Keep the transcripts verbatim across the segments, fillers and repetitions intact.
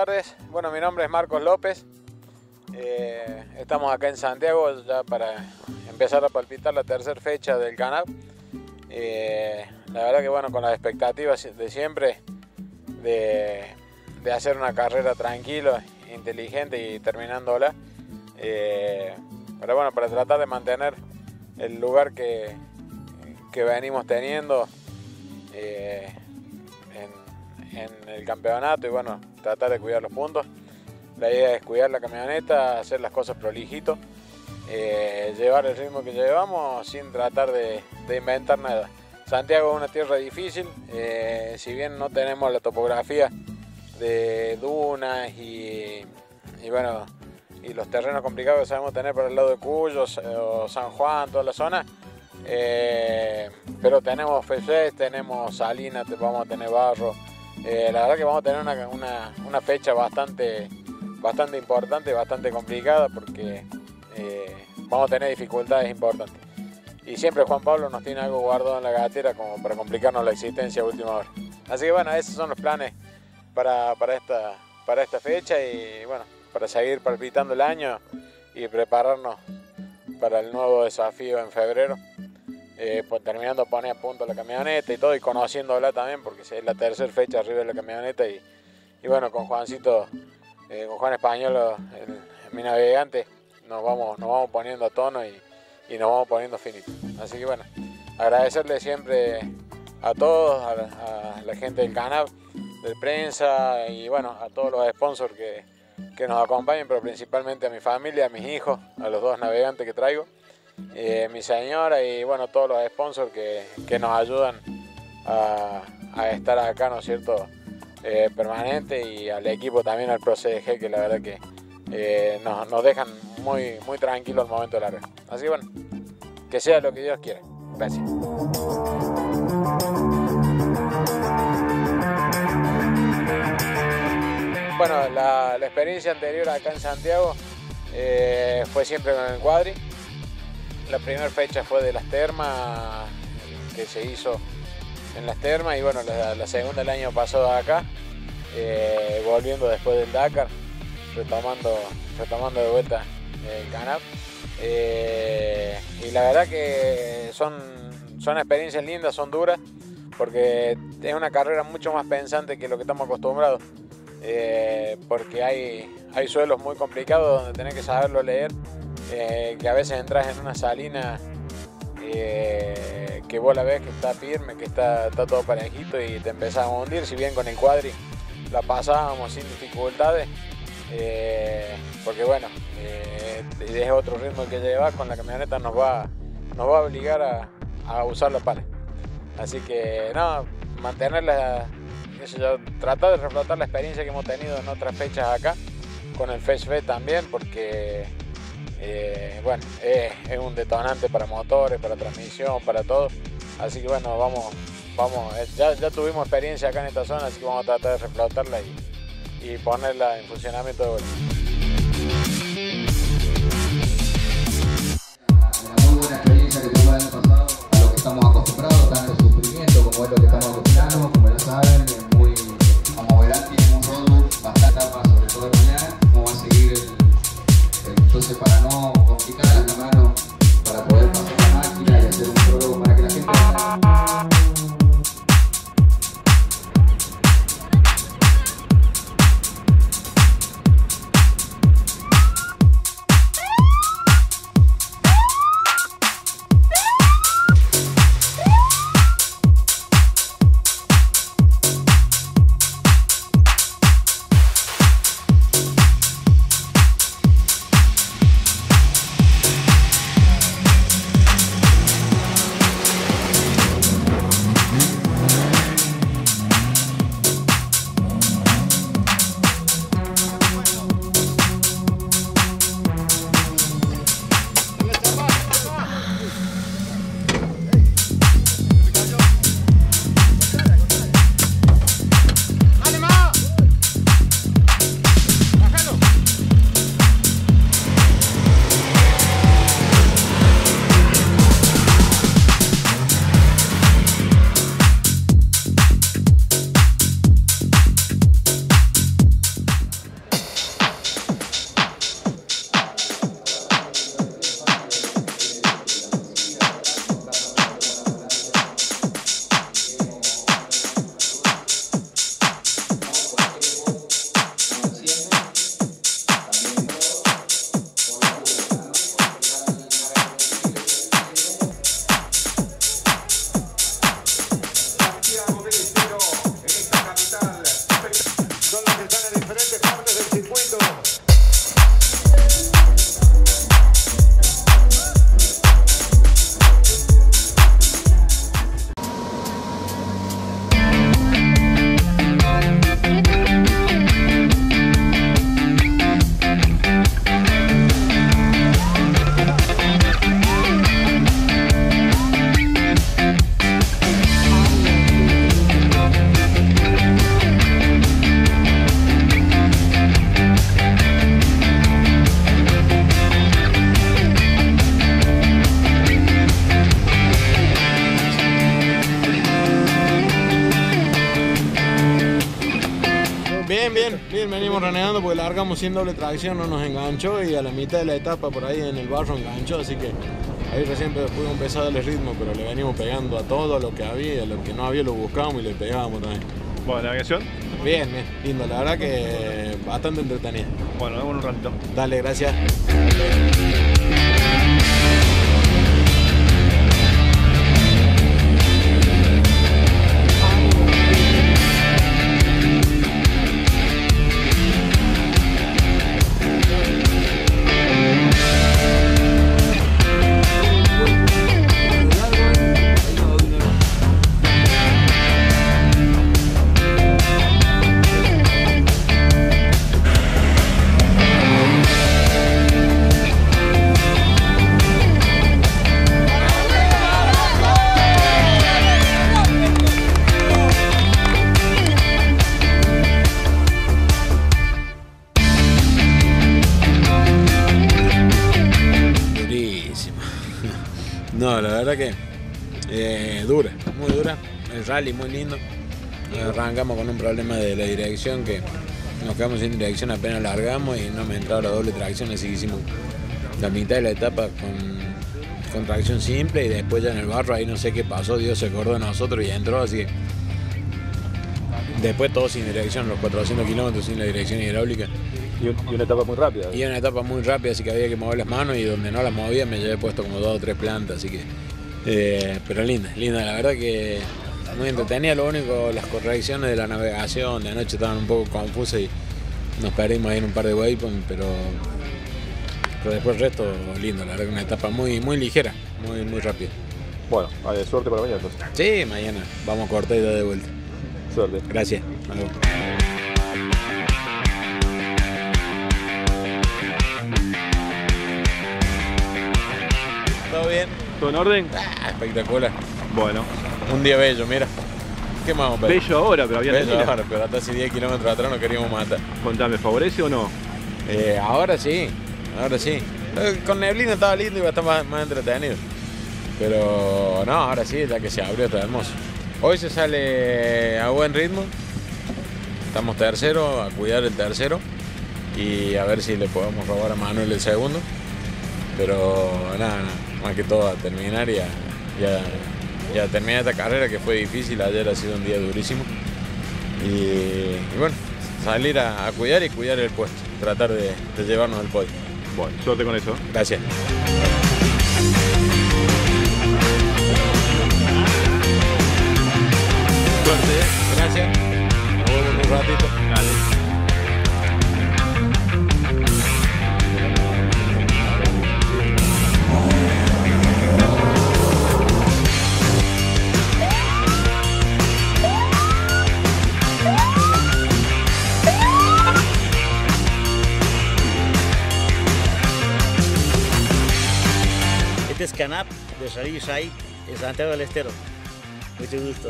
tardes. Bueno, mi nombre es Marcos López. Eh, estamos acá en Santiago ya para empezar a palpitar la tercera fecha del Canap. Eh, la verdad que bueno, con las expectativas de siempre de, de hacer una carrera tranquila, inteligente y terminándola. Eh, pero bueno, para tratar de mantener el lugar que, que venimos teniendo eh, en, en el campeonato y bueno, tratar de cuidar los puntos. La idea es cuidar la camioneta, hacer las cosas prolijito, eh, llevar el ritmo que llevamos sin tratar de, de inventar nada. Santiago es una tierra difícil, eh, si bien no tenemos la topografía de dunas y, y bueno, y los terrenos complicados que sabemos tener por el lado de Cuyo o San Juan, toda la zona, eh, pero tenemos Fechés, tenemos Salinas, vamos a tener barro. Eh, la verdad que vamos a tener una, una, una fecha bastante, bastante importante, bastante complicada porque eh, vamos a tener dificultades importantes. Y siempre Juan Pablo nos tiene algo guardado en la gatera como para complicarnos la existencia a última hora. Así que bueno, esos son los planes para, para, esta, para esta fecha y bueno, para seguir palpitando el año y prepararnos para el nuevo desafío en febrero. Eh, pues terminando de poner a punto la camioneta y todo y conociéndola también porque es la tercera fecha arriba de la camioneta y, y bueno, con Juancito, eh, con Juan Español, el, mi navegante, nos vamos, nos vamos poniendo a tono y, y nos vamos poniendo finitos. Así que bueno, agradecerle siempre a todos, a, a la gente del Canap, de prensa y bueno, a todos los sponsors que, que nos acompañan, pero principalmente a mi familia, a mis hijos, a los dos navegantes que traigo. Eh, mi señora y bueno, todos los sponsors que, que nos ayudan a, a estar acá, ¿no es cierto? Eh, permanente y al equipo también, al Pro C D G, que la verdad que eh, nos, nos dejan muy, muy tranquilos al momento de la red. Así que bueno, que sea lo que Dios quiera. Gracias. Bueno, la, la experiencia anterior acá en Santiago eh, fue siempre con el Quadri. La primera fecha fue de las termas, que se hizo en las termas, y bueno, la, la segunda el año pasado acá, eh, volviendo después del Dakar, retomando, retomando de vuelta el Canap. Eh, y la verdad que son, son experiencias lindas, son duras, porque es una carrera mucho más pensante que lo que estamos acostumbrados, eh, porque hay, hay suelos muy complicados donde tenés que saberlo leer. Eh, que a veces entras en una salina eh, que vos la ves que está firme, que está, está todo parejito y te empezás a hundir. Si bien con el Quadri la pasábamos sin dificultades, eh, porque bueno, eh, es otro ritmo que llevas con la camioneta, nos va, nos va a obligar a, a usar la pala. Así que no, mantenerla, eso yo, tratar de reflotar la experiencia que hemos tenido en otras fechas acá, con el F S V también, porque Eh, bueno, eh, es un detonante para motores, para transmisión, para todo. Así que bueno, vamos, vamos eh, ya, ya tuvimos experiencia acá en esta zona, así que vamos a tratar de reflotarla y, y ponerla en funcionamiento de vuelta. Una muy buena experiencia que tuvo el año pasado, a lo que estamos acostumbrados, tanto sufrimiento como es lo que estamos acostumbrados, como ya saben, es muy, como verán, tiene un roadbook bastante etapa, sobre todo de mañana, cómo va a seguir el. Entonces, para no complicar la mano, para poder pasar la máquina y hacer un prólogo para que la gente venimos renegando porque largamos sin doble tracción, no nos enganchó y a la mitad de la etapa por ahí en el barro enganchó, así que ahí recién pudimos empezar a darle ritmo, pero le venimos pegando a todo lo que había, lo que no había lo buscábamos y le pegábamos también. Bueno, navegación. Bien, bien, lindo, la verdad que bastante entretenida. Bueno, vemos un ratito. Dale, gracias. No, la verdad que eh, dura, muy dura, el rally muy lindo. Arrancamos con un problema de la dirección que nos quedamos sin dirección apenas largamos y no me entraba la doble tracción, así que hicimos la mitad de la etapa con, con tracción simple y después ya en el barro ahí no sé qué pasó, Dios se acordó de nosotros y entró, así que después todo sin dirección, los cuatrocientos kilómetros sin la dirección hidráulica. Y, un, y una etapa muy rápida. Y una etapa muy rápida, así que había que mover las manos y donde no las movía me llevé puesto como dos o tres plantas, así que... Eh, pero linda, linda, la verdad que muy entretenida, lo único, las correcciones de la navegación de anoche estaban un poco confusas y nos perdimos ahí en un par de waypoints, pero, pero después el resto lindo, la verdad que una etapa muy, muy ligera, muy, muy rápida. Bueno, vale, suerte para mañana entonces. Sí, mañana vamos a cortar y dar de vuelta. Suerte. Gracias. Hasta luego. ¿Todo bien? ¿Todo en orden? Ah, espectacular. Bueno. Un día bello, mira. ¿Qué más, Pedro? Bello ahora, pero había bello neblina. ahora, pero hasta hace diez kilómetros atrás nos queríamos matar. Contame, ¿favorece o no? Eh, ahora sí, ahora sí. Eh, con neblina estaba lindo y va a estar más, más entretenido. Pero no, ahora sí, ya que se abrió, está hermoso. Hoy se sale a buen ritmo. Estamos tercero, a cuidar el tercero. Y a ver si le podemos robar a Manuel el segundo. Pero nada, nada, más que todo a terminar y a, y a, y a terminar esta carrera que fue difícil. Ayer ha sido un día durísimo. Y, y bueno, salir a, a cuidar y cuidar el puesto. Tratar de, de llevarnos al podio. Bueno, suerte con eso. Gracias. Suerte. Gracias. Nos vemos en un ratito. Dale. Este es Canap de Sarillo Sai, de Santiago del Estero. Mucho gusto.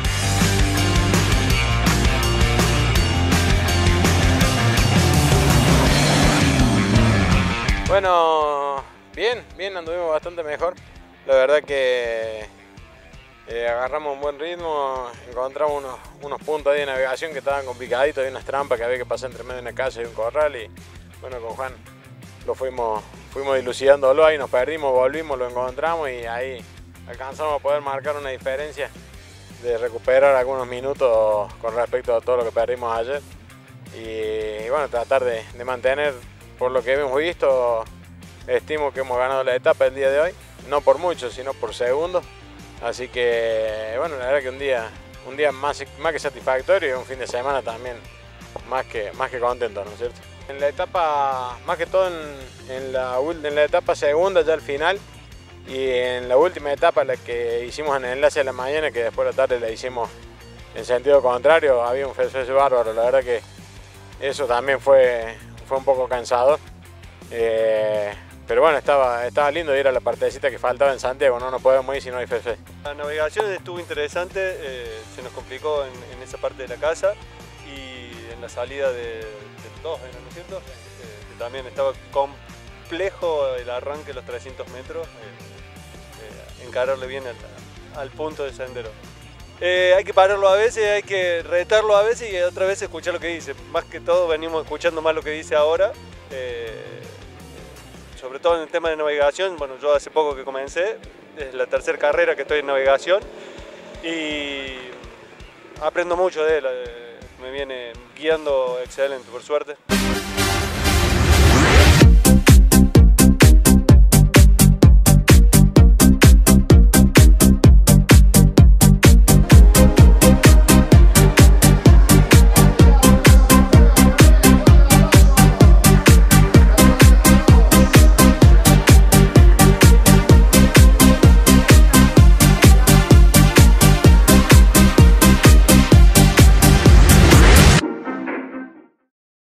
Bueno, bien, bien, anduvimos bastante mejor. La verdad que eh, agarramos un buen ritmo, encontramos unos, unos puntos ahí de navegación que estaban complicaditos, hay unas trampas que había que pasar entre medio de una casa y un corral y bueno, con Juan lo fuimos, fuimos dilucidándolo ahí, nos perdimos, volvimos, lo encontramos y ahí alcanzamos a poder marcar una diferencia de recuperar algunos minutos con respecto a todo lo que perdimos ayer y, y bueno, tratar de, de mantener, por lo que hemos visto, estimo que hemos ganado la etapa el día de hoy, no por mucho, sino por segundos, así que bueno, la verdad que un día, un día más, más que satisfactorio y un fin de semana también más que, más que contento, ¿no es cierto? En la etapa, más que todo en, en, la, en la etapa segunda, ya al final, y en la última etapa, la que hicimos en el enlace de la mañana, que después de la tarde la hicimos en sentido contrario, había un festejo bárbaro, la verdad que eso también fue, fue un poco cansador. Eh, pero bueno, estaba, estaba lindo ir a la partecita que faltaba en Santiago, no nos podemos ir si no hay festejo. La navegación estuvo interesante, eh, se nos complicó en, en esa parte de la casa y en la salida de, del dos, ¿no es cierto? Eh, que también estaba complejo el arranque de los trescientos metros, eh, eh, encararle bien al, al punto de sendero. Eh, hay que pararlo a veces, hay que retarlo a veces y otra vez escuchar lo que dice. Más que todo venimos escuchando más lo que dice ahora. Eh, sobre todo en el tema de navegación. Bueno, yo hace poco que comencé, es la tercera carrera que estoy en navegación y aprendo mucho de él. Me viene guiando excelente, por suerte.